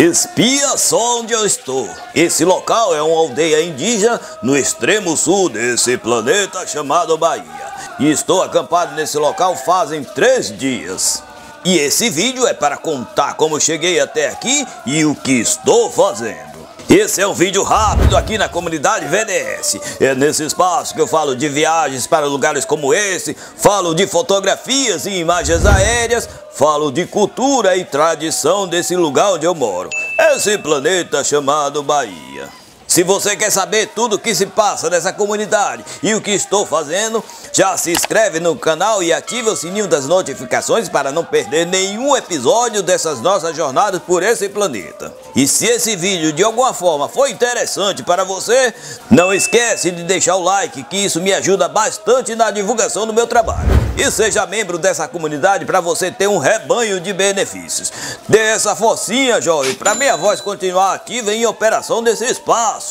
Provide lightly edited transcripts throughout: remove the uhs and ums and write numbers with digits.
Espia só onde eu estou. Esse local é uma aldeia indígena no extremo sul desse planeta chamado Bahia. E estou acampado nesse local fazem 3 dias. E esse vídeo é para contar como cheguei até aqui e o que estou fazendo. Esse é um vídeo rápido aqui na comunidade VDS. É nesse espaço que eu falo de viagens para lugares como esse, falo de fotografias e imagens aéreas, falo de cultura e tradição desse lugar onde eu moro. Esse planeta chamado Bahia. Se você quer saber tudo o que se passa nessa comunidade e o que estou fazendo, já se inscreve no canal e ative o sininho das notificações para não perder nenhum episódio dessas nossas jornadas por esse planeta. E se esse vídeo de alguma forma foi interessante para você, não esquece de deixar o like, que isso me ajuda bastante na divulgação do meu trabalho. E seja membro dessa comunidade para você ter um rebanho de benefícios. Dê essa forcinha, jovem, para minha voz continuar ativa em operação desse espaço.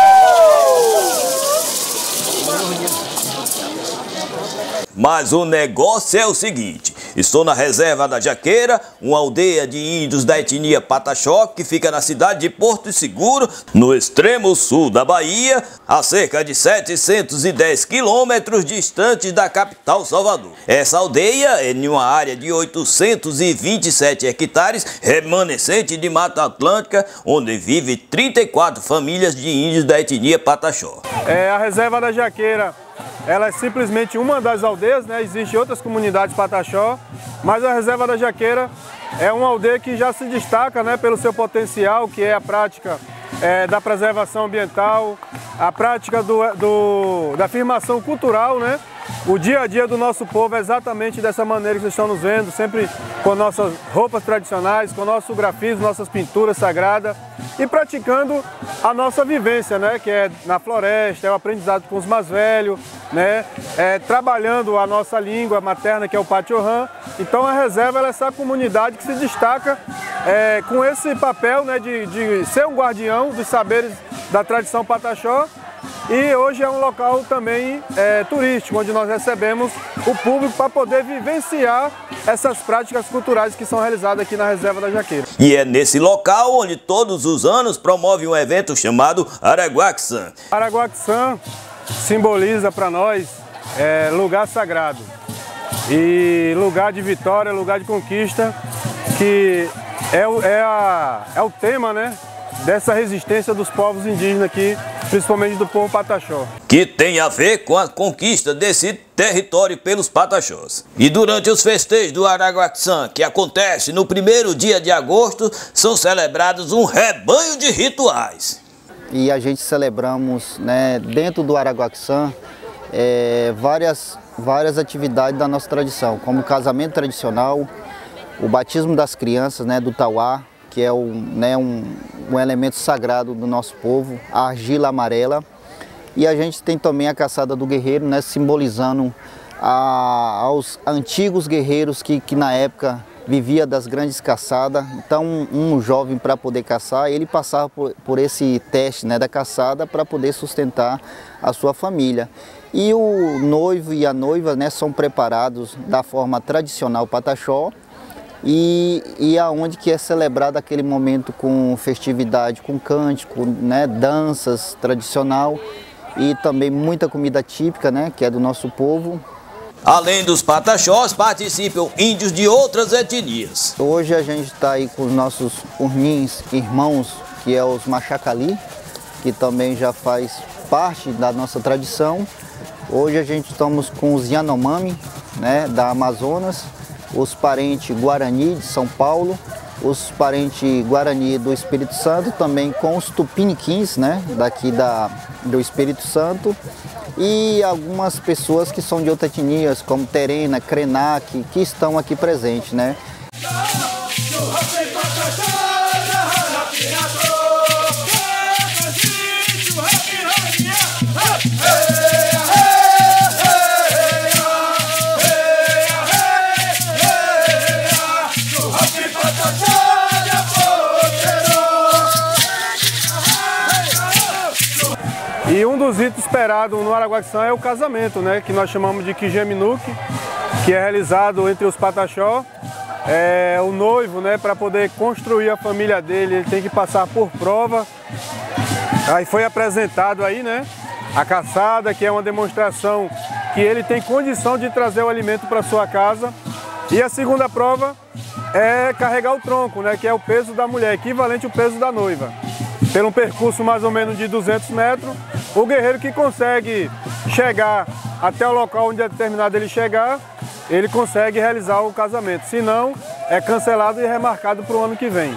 Mas o negócio é o seguinte: estou na reserva da Jaqueira, uma aldeia de índios da etnia Pataxó que fica na cidade de Porto Seguro, no extremo sul da Bahia, a cerca de 710 quilômetros distante da capital Salvador. Essa aldeia é em uma área de 827 hectares, remanescente de Mata Atlântica, onde vive 34 famílias de índios da etnia Pataxó. A reserva da Jaqueira, ela é simplesmente uma das aldeias, né? Existem outras comunidades Pataxó, mas a reserva da Jaqueira é uma aldeia que já se destaca, né, pelo seu potencial, que é a prática da preservação ambiental, a prática da afirmação cultural, né? O dia a dia do nosso povo é exatamente dessa maneira que vocês estão nos vendo, sempre com nossas roupas tradicionais, com nosso grafismo, nossas pinturas sagradas e praticando a nossa vivência, né? Que é na floresta, é o aprendizado com os mais velhos, né? Trabalhando a nossa língua materna, que é o Patiorã. Então a reserva ela é essa comunidade que se destaca com esse papel, né, de ser um guardião dos saberes da tradição Pataxó. E hoje é um local também turístico, onde nós recebemos o público para poder vivenciar essas práticas culturais que são realizadas aqui na Reserva da Jaqueira. E é nesse local onde todos os anos promove um evento chamado Araguaxan. Araguaxan simboliza para nós lugar sagrado e lugar de vitória, lugar de conquista, que é o tema, né, dessa resistência dos povos indígenas aqui, principalmente do povo Pataxó. Que tem a ver com a conquista desse território pelos Pataxós. E durante os festejos do Araguaxan, que acontece no primeiro dia de agosto, são celebrados um rebanho de rituais. E a gente celebramos, né, dentro do Araguaxan, várias atividades da nossa tradição, como o casamento tradicional, o batismo das crianças, né, do Tauá, que é um elemento sagrado do nosso povo, a argila amarela. E a gente tem também a caçada do guerreiro, né, simbolizando aos antigos guerreiros que na época vivia das grandes caçadas. Então um jovem, para poder caçar, ele passava por esse teste, né, da caçada para poder sustentar a sua família. E o noivo e a noiva, né, são preparados da forma tradicional Pataxó, e aonde que é celebrado aquele momento com festividade, com cântico, né, danças tradicional e também muita comida típica, né, que é do nosso povo. Além dos Pataxós, participam índios de outras etnias. Hoje a gente está aí com os nossos urmins, irmãos, que é os Machacali, que também já faz parte da nossa tradição. Hoje a gente estamos com os Yanomami, né, da Amazonas, os parentes Guarani de São Paulo, os parentes Guarani do Espírito Santo, também com os Tupiniquins, né, daqui do Espírito Santo, e algumas pessoas que são de outras etnias, como Terena, Krenak, que estão aqui presentes, né. E um dos ritos esperados no Araguaxan é o casamento, né, que nós chamamos de Kijeminuque, que é realizado entre os Pataxó o noivo, né, para poder construir a família dele, ele tem que passar por prova. Aí foi apresentado aí, né, a caçada, que é uma demonstração que ele tem condição de trazer o alimento para sua casa. E a segunda prova é carregar o tronco, né, que é o peso da mulher, equivalente ao peso da noiva. Pelo um percurso mais ou menos de 200 metros, o guerreiro que consegue chegar até o local onde é determinado ele chegar, ele consegue realizar o casamento. Se não, é cancelado e remarcado para o ano que vem.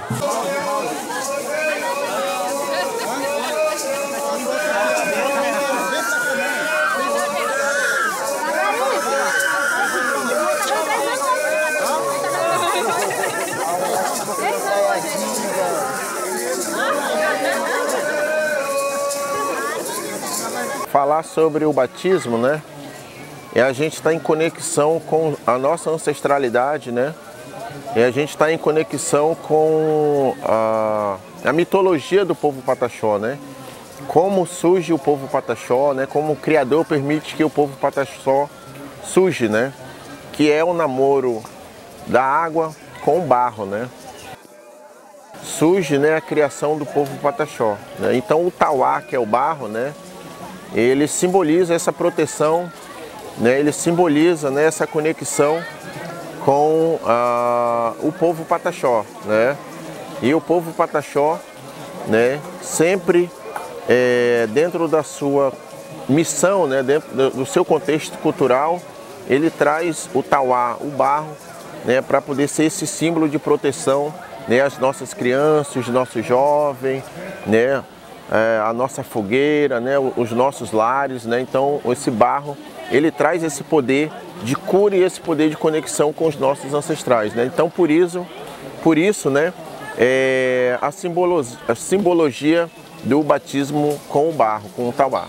Falar sobre o batismo, né? É a gente estar em conexão com a nossa ancestralidade, né? É a gente estar em conexão com a mitologia do povo Pataxó, né? Como surge o povo Pataxó, né? Como o Criador permite que o povo Pataxó surge, né? Que é o namoro da água com o barro, né? Surge, né, a criação do povo Pataxó, né? Então o Tauá, que é o barro, né? Ele simboliza essa proteção, né? Ele simboliza, né, essa conexão com o povo Pataxó, né? E o povo Pataxó, né, sempre dentro da sua missão, né, dentro do seu contexto cultural, ele traz o Tauá, o barro, né, para poder ser esse símbolo de proteção, né, às nossas crianças, os nossos jovens, né? A nossa fogueira, né, os nossos lares, né? Então esse barro, ele traz esse poder de cura e esse poder de conexão com os nossos ancestrais, né? Então por isso, né, a simbologia do batismo com o barro, com o Tauá.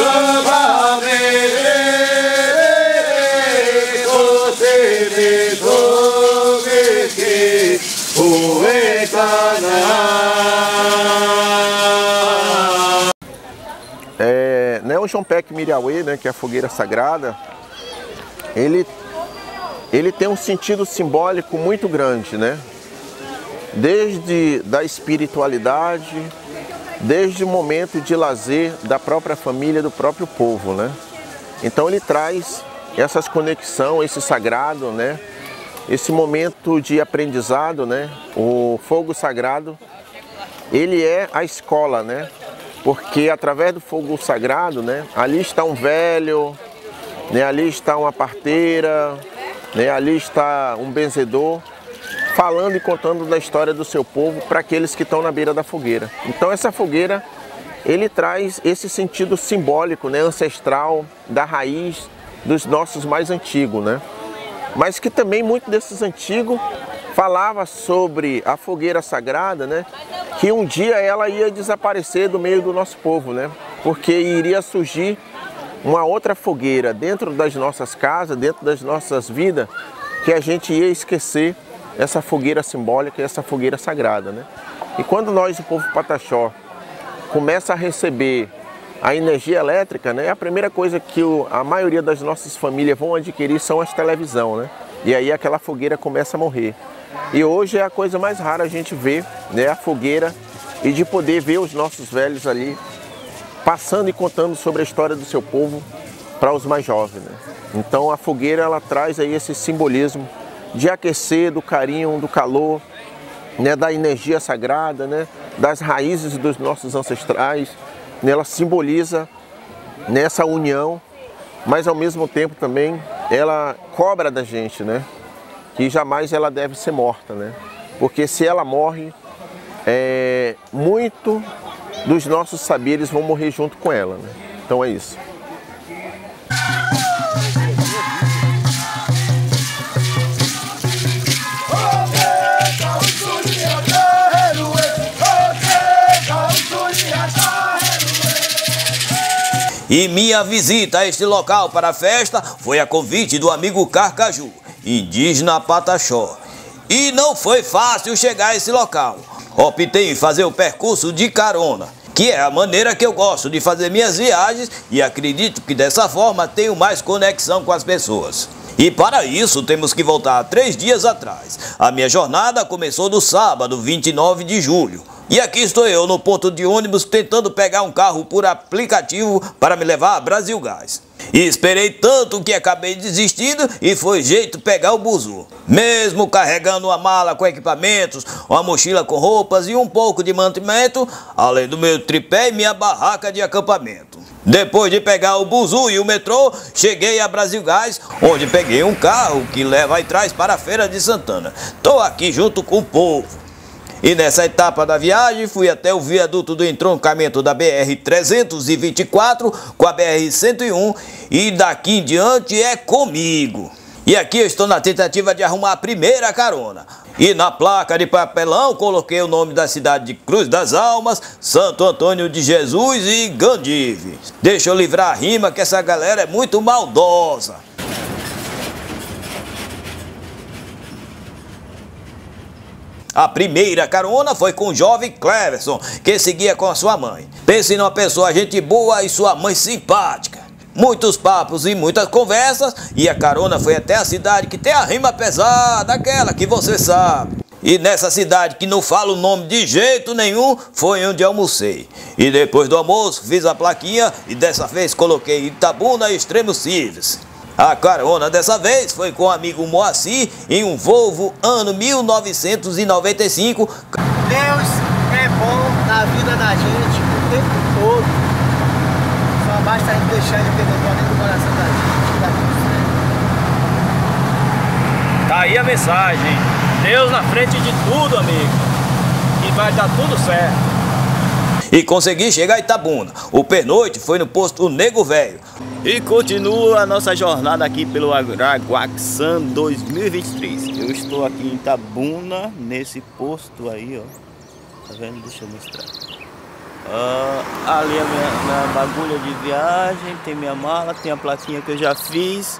Né, o Chompek Miriauê, né, que é a fogueira sagrada, ele tem um sentido simbólico muito grande, né? Desde da espiritualidade, desde o momento de lazer da própria família, do próprio povo, né? Então ele traz essas conexões, esse sagrado, né? Esse momento de aprendizado, né? O fogo sagrado, ele é a escola, né? Porque através do fogo sagrado, né, ali está um velho, né, ali está uma parteira, né, ali está um benzedor, falando e contando da história do seu povo para aqueles que estão na beira da fogueira. Então essa fogueira, ele traz esse sentido simbólico, né, ancestral, da raiz dos nossos mais antigos, né? Mas que também muito desses antigos falava sobre a fogueira sagrada, né? Que um dia ela ia desaparecer do meio do nosso povo, né? Porque iria surgir uma outra fogueira dentro das nossas casas, dentro das nossas vidas, que a gente ia esquecer essa fogueira simbólica, essa fogueira sagrada, né? E quando nós, o povo Pataxó, começa a receber a energia elétrica, né? A primeira coisa que a maioria das nossas famílias vão adquirir são as televisões, né? E aí aquela fogueira começa a morrer. E hoje é a coisa mais rara a gente ver, né, a fogueira e de poder ver os nossos velhos ali passando e contando sobre a história do seu povo para os mais jovens, né? Então a fogueira, ela traz aí esse simbolismo de aquecer, do carinho, do calor, né, da energia sagrada, né, das raízes dos nossos ancestrais, né? Ela simboliza nessa união, mas ao mesmo tempo também ela cobra da gente, né? Que jamais ela deve ser morta, né? Porque se ela morre, muito dos nossos saberes vão morrer junto com ela, né? Então é isso. E minha visita a este local para a festa foi a convite do amigo Carcaju, indígena Pataxó. E não foi fácil chegar a esse local. Optei em fazer o percurso de carona, que é a maneira que eu gosto de fazer minhas viagens e acredito que dessa forma tenho mais conexão com as pessoas. E para isso temos que voltar 3 dias atrás. A minha jornada começou no sábado, 29 de julho. E aqui estou eu no ponto de ônibus tentando pegar um carro por aplicativo para me levar a Brasil Gás. E esperei tanto que acabei desistindo e foi jeito pegar o buzu. Mesmo carregando uma mala com equipamentos, uma mochila com roupas e um pouco de mantimento, além do meu tripé e minha barraca de acampamento. Depois de pegar o buzu e o metrô, cheguei a Brasil Gás, onde peguei um carro que leva e traz para a Feira de Santana. Estou aqui junto com o povo. E nessa etapa da viagem, fui até o viaduto do entroncamento da BR-324 com a BR-101 e daqui em diante é comigo. E aqui eu estou na tentativa de arrumar a primeira carona. E na placa de papelão coloquei o nome da cidade de Cruz das Almas, Santo Antônio de Jesus e Gandive. Deixa eu livrar a rima que essa galera é muito maldosa. A primeira carona foi com o jovem Cleverson, que seguia com a sua mãe. Pense numa pessoa gente boa e sua mãe simpática. Muitos papos e muitas conversas, e a carona foi até a cidade que tem a rima pesada, aquela que você sabe. E nessa cidade que não fala o nome de jeito nenhum, foi onde almocei. E depois do almoço fiz a plaquinha e dessa vez coloquei Itabuna Extremo Service. A carona dessa vez foi com o amigo Moacir em um Volvo ano 1995. Deus é bom na vida da gente o tempo todo. Só basta a gente deixar ele dentro do coração da gente, que dá tudo certo. Tá aí a mensagem. Deus na frente de tudo, amigo. E vai dar tudo certo. E consegui chegar a Itabuna. O pernoite foi no posto Nego Velho. E continua a nossa jornada aqui pelo Araguaçã 2023. Eu estou aqui em Itabuna, nesse posto aí, ó. Tá vendo? Deixa eu mostrar. Ali a minha bagulha de viagem, tem minha mala, tem a plaquinha que eu já fiz.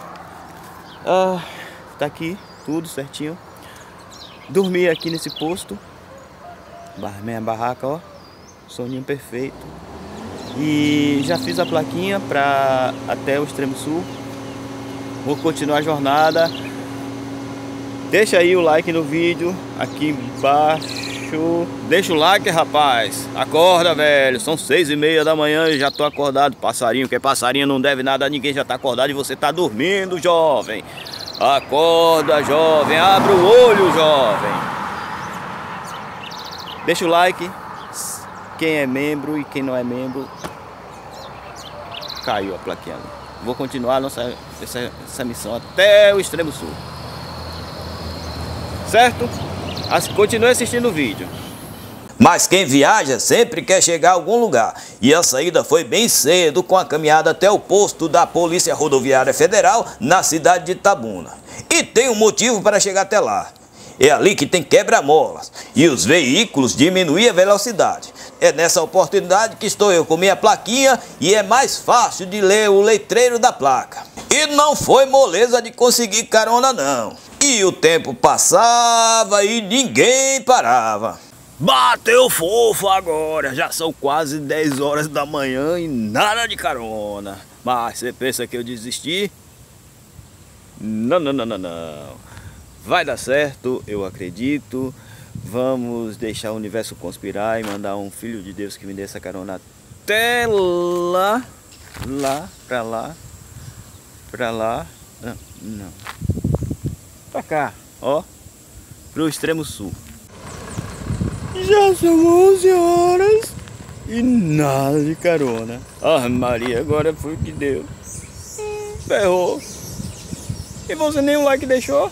Tá aqui, tudo certinho. Dormi aqui nesse posto. Minha barraca, ó. Soninho perfeito. E já fiz a plaquinha para até o extremo sul. Vou continuar a jornada. Deixa aí o like no vídeo aqui embaixo. Deixa o like, rapaz. Acorda, velho. São 6h30 da manhã e já tô acordado. Passarinho, que passarinho não deve nada a ninguém, já tá acordado e você tá dormindo, jovem. Acorda, jovem. Abre o olho, jovem. Deixa o like. Quem é membro e quem não é membro, caiu a plaquinha. Vou continuar essa missão até o extremo sul. Certo? Continue assistindo o vídeo. Mas quem viaja sempre quer chegar a algum lugar. E a saída foi bem cedo, com a caminhada até o posto da Polícia Rodoviária Federal na cidade de Itabuna. E tem um motivo para chegar até lá. É ali que tem quebra-molas e os veículos diminuem a velocidade. É nessa oportunidade que estou eu com minha plaquinha e é mais fácil de ler o letreiro da placa. E não foi moleza de conseguir carona não. E o tempo passava e ninguém parava. Bateu fofo agora, já são quase 10 horas da manhã e nada de carona. Mas você pensa que eu desisti? Não. Vai dar certo, eu acredito. Vamos deixar o universo conspirar e mandar um filho de Deus que me dê essa carona até pra lá. Não. Pra cá, ó. Pro extremo sul. Já são 11 horas e nada de carona. Ah, Maria, agora foi o que deu. Ferrou. E você nem um like deixou?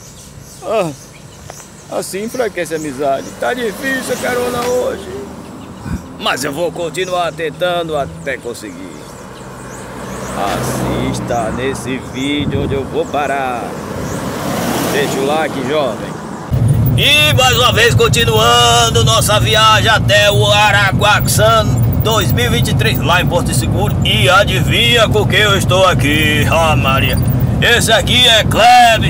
Assim enfraquece a amizade. Tá difícil a carona hoje. Mas eu vou continuar tentando até conseguir. Assista nesse vídeo onde eu vou parar. Deixa o like, jovem. E mais uma vez continuando nossa viagem até o Araguaçã 2023, lá em Porto Seguro. E adivinha com quem eu estou aqui? Maria. Esse aqui é Kleber,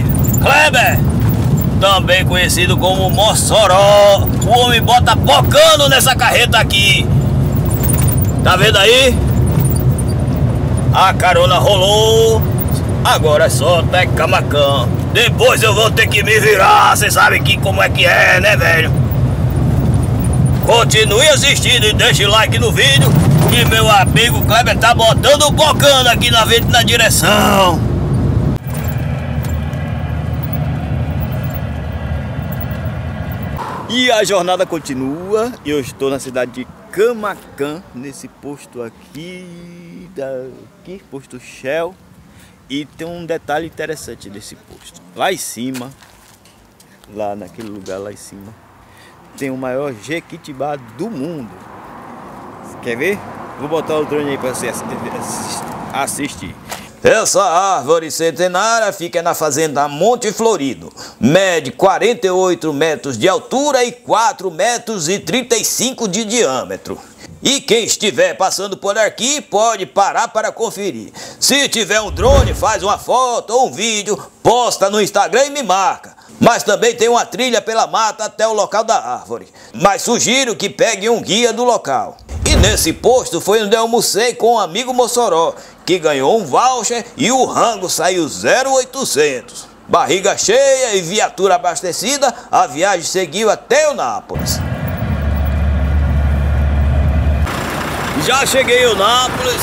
também conhecido como Mossoró. O homem bota bocando nessa carreta aqui. Tá vendo aí? A carona rolou. Agora é só até Camacan. Depois eu vou ter que me virar, cê sabe como é que é, né, velho? Continue assistindo e deixe like no vídeo, que meu amigo Kleber tá botando o bocano aqui na direção. E a jornada continua. Eu estou na cidade de Camacan, nesse posto aqui, posto Shell. E tem um detalhe interessante desse posto. Lá em cima, lá naquele lugar lá em cima, tem o maior jequitibá do mundo. Você quer ver? Vou botar o drone aí para você assistir. Essa árvore centenária fica na fazenda Monte Florido. Mede 48 metros de altura e 4,35 metros de diâmetro. E quem estiver passando por aqui pode parar para conferir. Se tiver um drone, faz uma foto ou um vídeo, posta no Instagram e me marca. Mas também tem uma trilha pela mata até o local da árvore. Mas sugiro que pegue um guia do local. E nesse posto foi onde eu almocei com um amigo Mossoró, que ganhou um voucher e o rango saiu 0,800. Barriga cheia e viatura abastecida, a viagem seguiu até Eunápolis. Já cheguei em Eunápolis.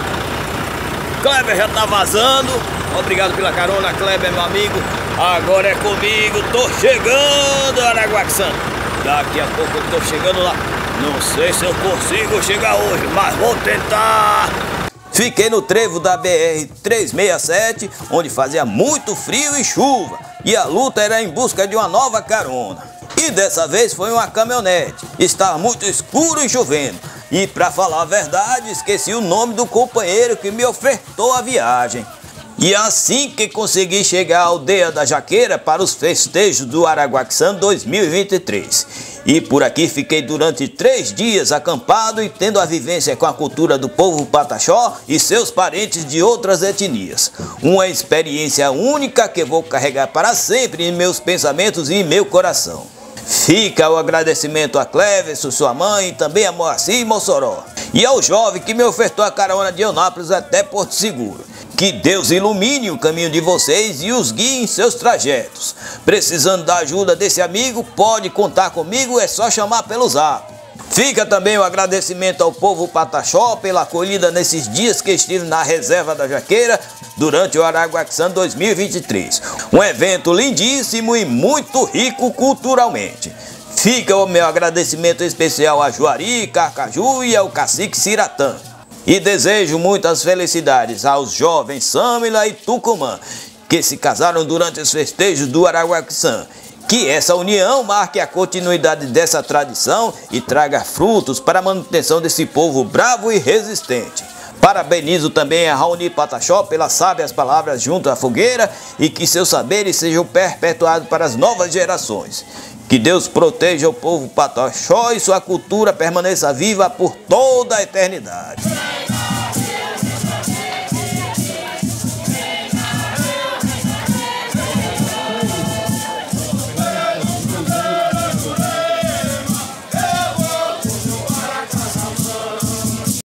Kleber já tá vazando. Obrigado pela carona, Kleber, meu amigo. Agora é comigo. Tô chegando, Araguaçã. Daqui a pouco eu tô chegando lá. Não sei se eu consigo chegar hoje, mas vou tentar. Fiquei no trevo da BR-367, onde fazia muito frio e chuva. E a luta era em busca de uma nova carona. E dessa vez foi uma caminhonete. Estava muito escuro e chovendo. E para falar a verdade, esqueci o nome do companheiro que me ofertou a viagem. E assim que consegui chegar à aldeia da Jaqueira para os festejos do Araguaçã 2023. E por aqui fiquei durante 3 dias acampado e tendo a vivência com a cultura do povo Pataxó e seus parentes de outras etnias. Uma experiência única que vou carregar para sempre em meus pensamentos e em meu coração. Fica o agradecimento a Cleverson, sua mãe, e também a Moacir e Mossoró. E ao jovem que me ofertou a carona de Eunápolis até Porto Seguro. Que Deus ilumine o caminho de vocês e os guie em seus trajetos. Precisando da ajuda desse amigo, pode contar comigo, é só chamar pelo Zap. Fica também o agradecimento ao povo Pataxó pela acolhida nesses dias que estive na reserva da Jaqueira durante o Araguaçã 2023. Um evento lindíssimo e muito rico culturalmente. Fica o meu agradecimento especial a Juari, Carcaju e ao cacique Ciratã. E desejo muitas felicidades aos jovens Samila e Tucumã, que se casaram durante os festejos do Araguaçã. Que essa união marque a continuidade dessa tradição e traga frutos para a manutenção desse povo bravo e resistente. Parabenizo também a Raoni Pataxó pelas sábias palavras junto à fogueira e que seus saberes sejam perpetuados para as novas gerações. Que Deus proteja o povo Pataxó e sua cultura permaneça viva por toda a eternidade.